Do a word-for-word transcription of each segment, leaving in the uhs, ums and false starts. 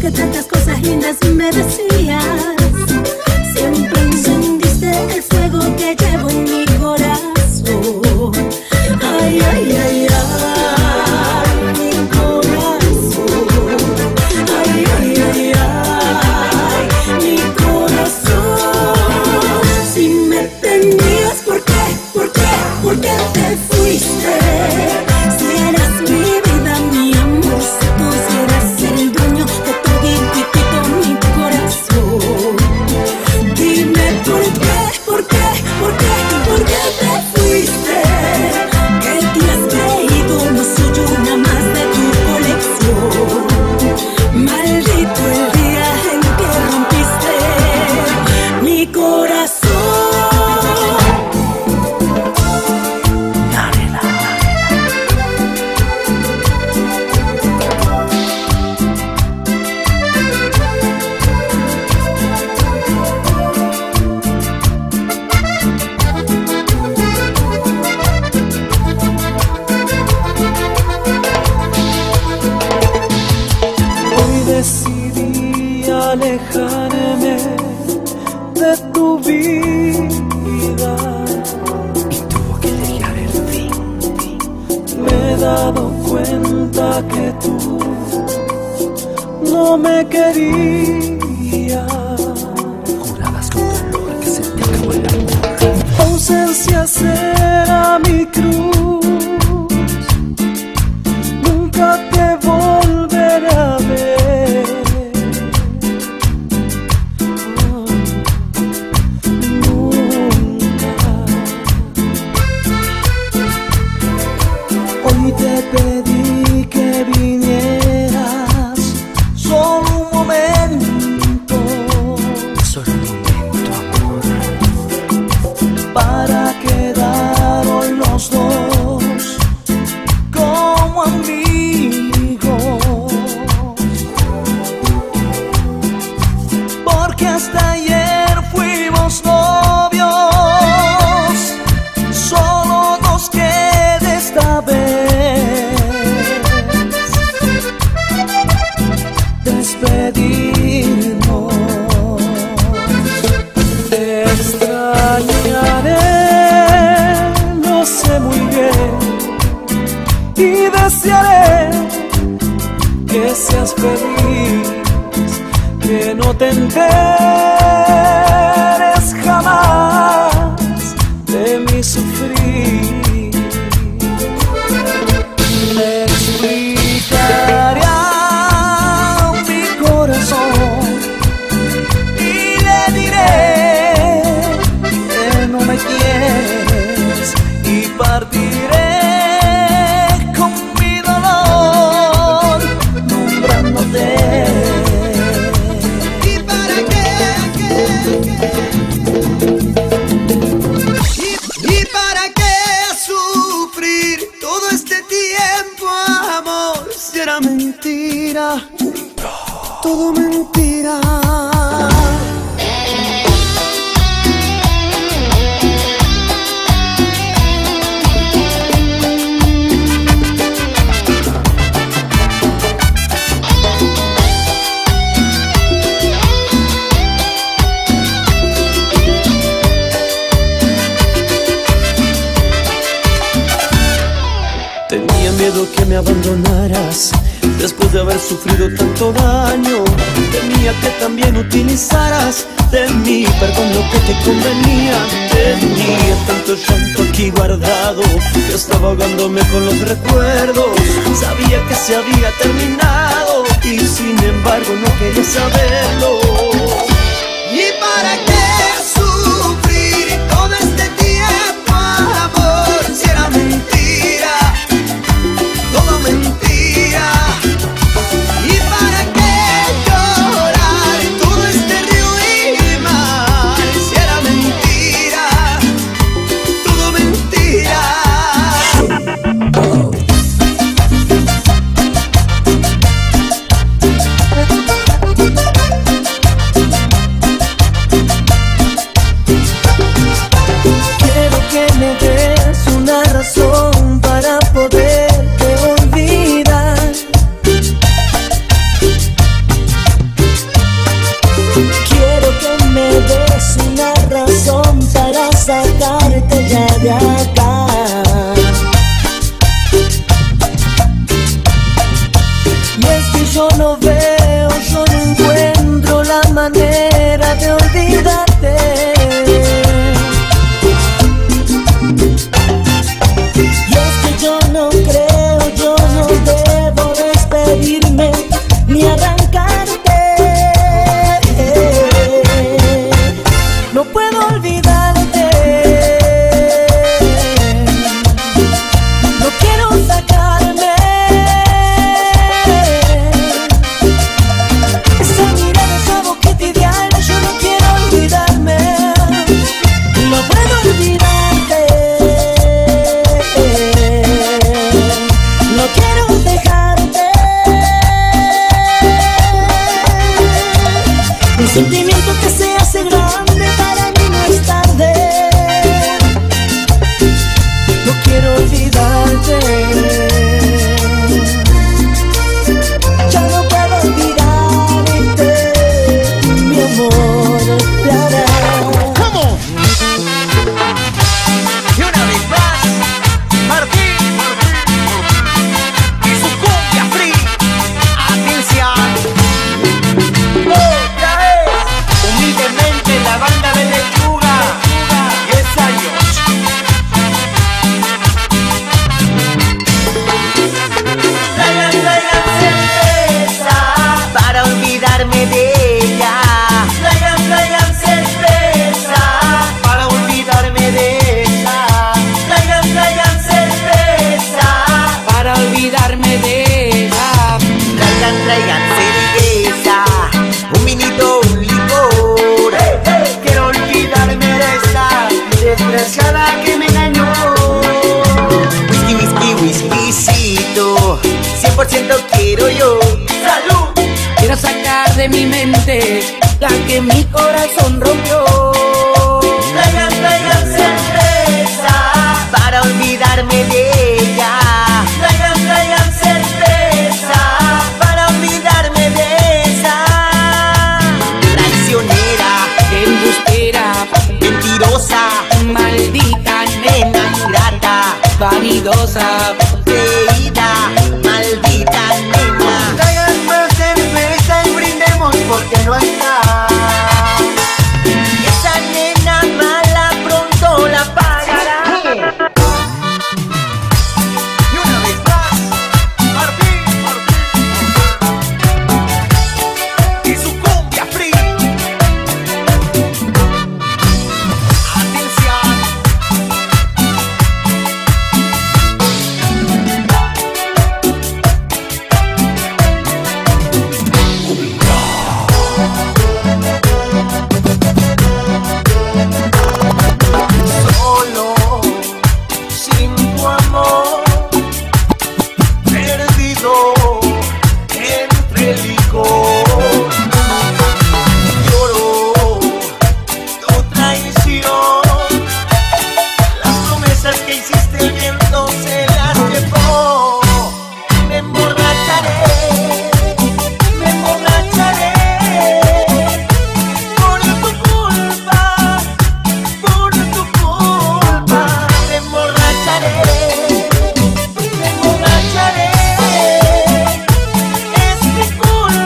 que tantas cosas lindas me decías. Siempre encendiste el fuego que llevo en mi corazón. Ay, ay, ay, ay, mi corazón. Ay, ay, ay, ay, mi corazón. Si me tenías, ¿por qué? ¿Por qué? ¿Por qué te fuiste? Si eras mi vida, mi amor, si tú eras el dueño de todo y mi corazón. Dime por qué, por qué, por qué, por qué te fuiste. ¿Qué te has creído? No soy una más de tu colección. Maldito el día en que rompiste mi corazón. Decidí alejarme de tu vida y tuvo que llegar el fin. Me he dado cuenta que tú no me querías. Jurabas con dolor que se te acabó el amor. Ausencia será mi cruz, nunca te volveré a ver. Te pedí que vinieras solo un momento, Solo un momento, amor, para quedar hoy los dos como amigos, porque hasta ayer fuimos novios, solo nos queda esta vez despedirnos. Te extrañaré, lo sé muy bien, y desearé que seas feliz, que no te enteres jamás de mi sufrir. Le explicaré a mi corazón y le diré que no me quieres y partiré con mi dolor nombrándote. ¿Y para qué? ¿Y, y para qué sufrir todo este tiempo, amor? Si era mentira, todo mentira. Tenía miedo que me abandonaras después de haber sufrido tanto daño. Temía que también utilizaras de mí, perdón, lo que te convenía. Tenía tanto llanto aquí guardado que estaba ahogándome con los recuerdos. Sabía que se había terminado y sin embargo no quería saberlo. ¿Y para qué sufrir todo este tiempo, amor? Si era mentira, todo mentira. ¿Y para qué llorar todo este río y mar? Si era mentira, todo mentira. yo no encuentro la manera de olvidarte. Y es que yo no creo, yo no debo despedirme ni arrancarte. No puedo olvidarte. No quiero sacarme esa mirada, esa boquita ideal. Yo no quiero olvidarme. No puedo olvidarte. No quiero dejarte. Un sentimiento que se hace grande, para mí no es tarde. No quiero olvidarte. Ya no puedo olvidarte, mi amor. La, la. Y una vez más, Martín y su cumbia free. Atención. Otra vez, humildemente la banda de Lechuga. diez años. Traigan, traigan cerveza para olvidarme de ella. Traigan, traigan cerveza para olvidarme de ella. Traigan, traigan cerveza para olvidarme de ella. Traigan, traigan cerveza, un vinito, un licor. Quiero olvidarme de esta desgraciada que me engañó. Whisky, whisky, whiskycito, cien por ciento quiero yo. ¡Salud! Quiero sacar de mi mente la que mi corazón rompió. Traigan, traigan cerveza para olvidarme de ella. Traigan, traigan cerveza para olvidarme de esa traicionera, Embustera, mentirosa, maldita, nena ingrata, vanidosa. creída, maldita nena. Traigan más cerveza y brindemos porque no está. Esa nena mala pronto la pagará. Y una vez más, Martín y su cumbia free. Atención. Solo, sin tu amor, perdido entre el licor. Lloro tu traición, las promesas que hiciste el viento se las llevó. Me emborracharé, me emborracharé por tu culpa. Por tu culpa me emborracharé, me emborracharé. Es mi culpa.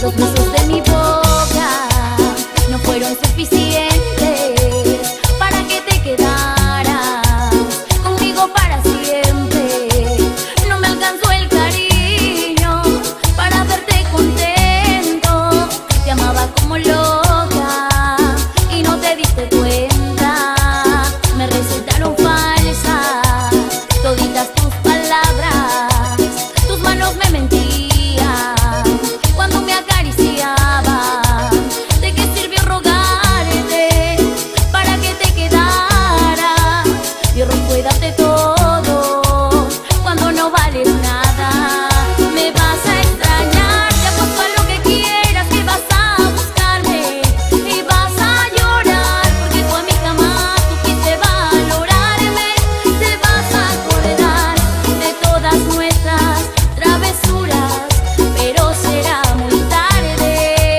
Los besos de mi boca no fueron suficientes para que te quedaras conmigo para siempre. No me alcanzó el cariño para verte contento. Te amaba como loca y no te diste cuenta. Me resultaron falsas toditas tus palabras. Tus manos me mentían cuando me acariciaban. ¿De qué sirvió rogarte para que te quedaras? Y error fue darte todo cuando no vales nada. Me vas a extrañar, te apuesto a lo que quieras, que vas a buscarme y vas a llorar, porque tú a mi cama supiste valorarme. Te vas a acordar de todas nuestras travesuras, pero será muy tarde.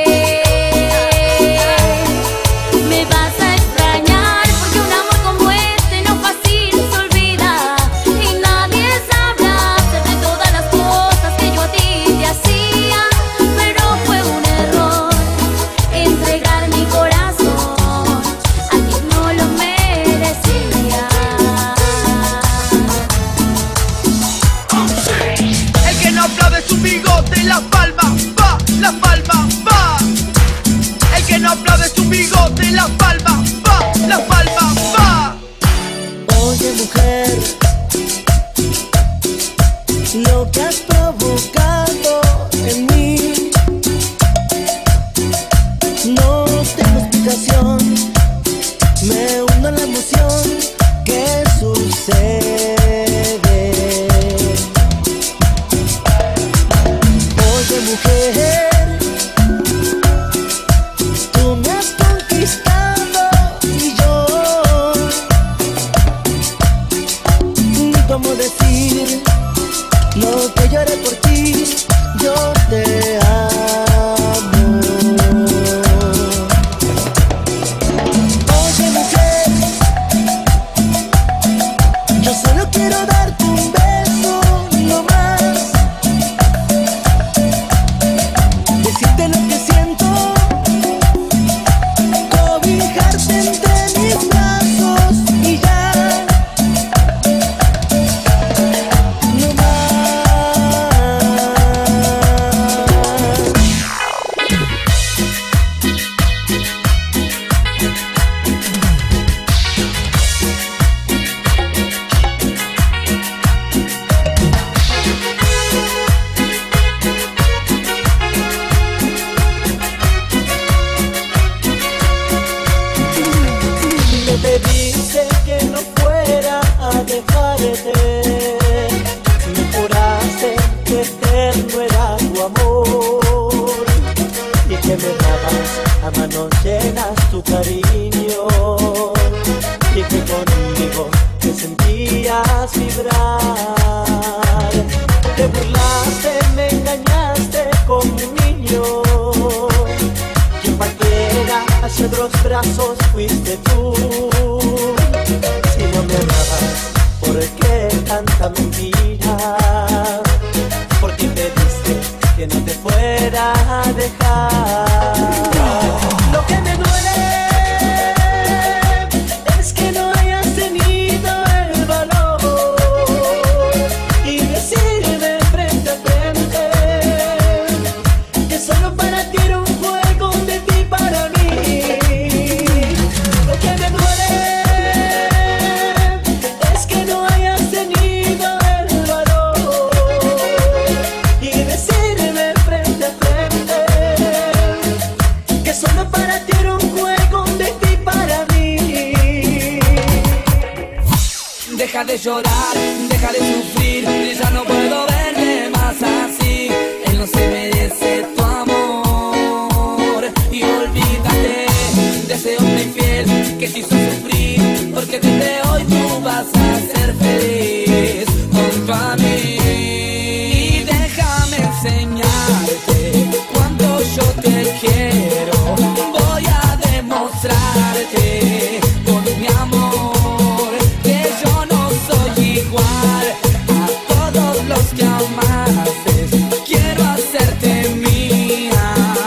Me vas a extrañar porque un amor como este no fácil se olvida, y nadie sabrá hacerte todas las cosas que yo a ti te hacía. Pero fue un error entregar mi corazón, a ti no lo merecía. El que no aplaude su bigote, la palma va, la palma va. El que no aplaude su bigote, la palma va, la palma va. Oye mujer, lo que has provocado en mí no tengo explicación. Me hundo en la emoción que sucede. Oye mujer, tú me has conquistado y yo ni cómo decir lo que lloré por ti. Yo te amo. Oye mujer, yo solo quiero darte un beso, no más. Decirte lo que siento, cobijarte entre mis brazos y ya. No más. Me pediste que no fuera a dejarte, me juraste que eterno era tu amor y que me dabas a manos llenas tu cariño y que conmigo te sentías vibrar. Te burlaste, me engañaste con un niño, quien partiera hacia otros brazos fuiste tú. Si no me amabas, ¿por qué tanta mentira? ¿Por qué pediste que no te fuera a dejar? Lo que me duele es que no hayas tenido el valor y decirme frente a frente que solo para ti era un juego, de ti para mí. Lo que me duele es que no hayas tenido el valor y decirme frente a frente que solo para ti era un juego, de ti para mí. Deja de llorar, deja de sufrir, ya no puedo verte más así. Él no se merece tu amor y olvídate de ese hombre infiel que te hizo sufrir, porque desde hoy tú vas a ser feliz junto a mí. Y déjame enseñarte cuánto yo te quiero, voy a demostrarte con mi amor que yo no soy igual a todos los que amaste. Quiero hacerte mía.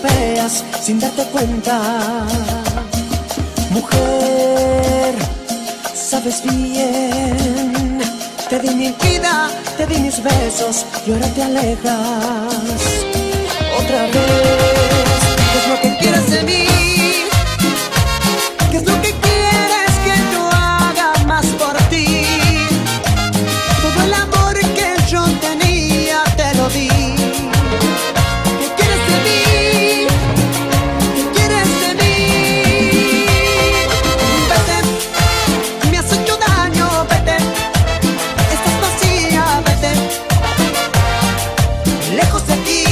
estropeas sin darte cuenta. Mujer, sabes bien, te di mi vida, te di mis besos y ahora te alejas. Otra vez, ¿qué es lo que quieres de mí? ¿Qué es lo que quieres que yo haga más por ti? Todo el amor que yo tenía te lo di. ¿Qué quieres de mí? ¿Qué quieres de mí? Vete, me has hecho daño, vete. Estás vacía, vete. Lejos de ti.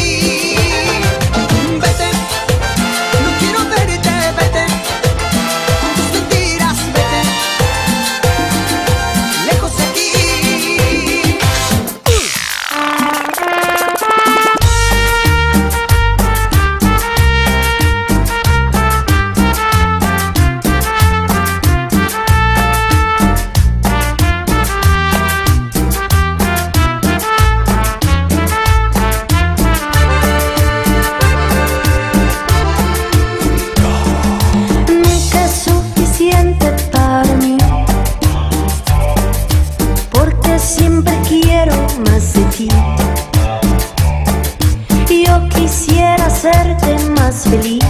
Vete, no quiero verte, vete. Con tus mentiras, vete. Lejos de ti. Nunca es suficiente para mí, porque siempre quiero más de ti. Yo quisiera hacerte más feliz,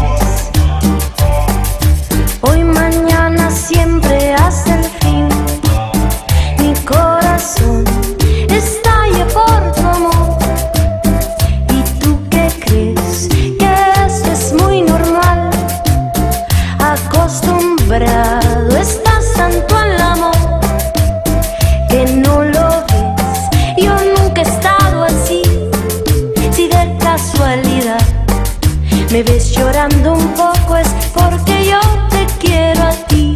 hoy, mañana, siempre hasta el fin. Mi corazón estalla por tu amor. ¿Y tú qué crees? Que esto es muy normal. Acostumbrado estás tanto al amor que no lo ves. Yo nunca he estado así. Si de casualidad me ves llorando un poco es porque yo te quiero a ti.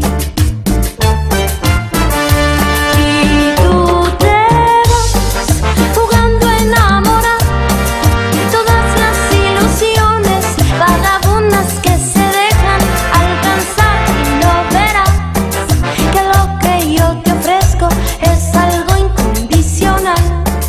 Y tú te vas jugando a enamorar. Todas las ilusiones vagabundas que se dejan alcanzar, y no verás que lo que yo te ofrezco es algo incondicional.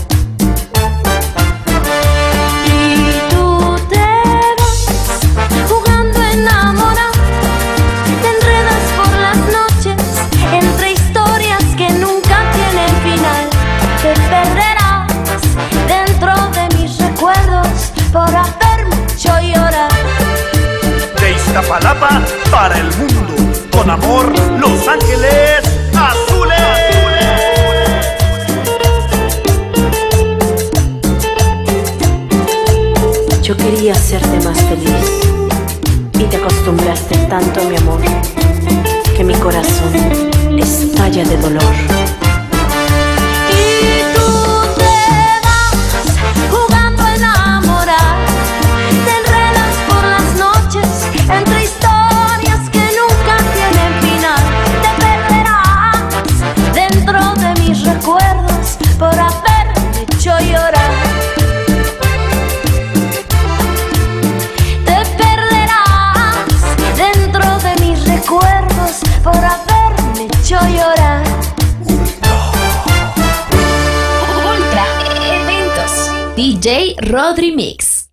Y tú te vas jugando a enamorar. Te enredas por las noches entre historias que nunca tienen final. Te perderás dentro de mis recuerdos por haberme hecho llorar. De Iztapalapa para el mundo, con amor, Los Ángeles Azules. Yo quería hacerte más feliz y te acostumbraste tanto a mi amor que mi corazón estalla de dolor. Y tú te vas jugando a enamorar. Te enredas por las noches entre historias que nunca tienen final. Te perderás dentro de mis recuerdos por haberme hecho llorar. Te perderás dentro de mis recuerdos por haberme hecho llorar. Ultra Eventos. D J Rodri Mix.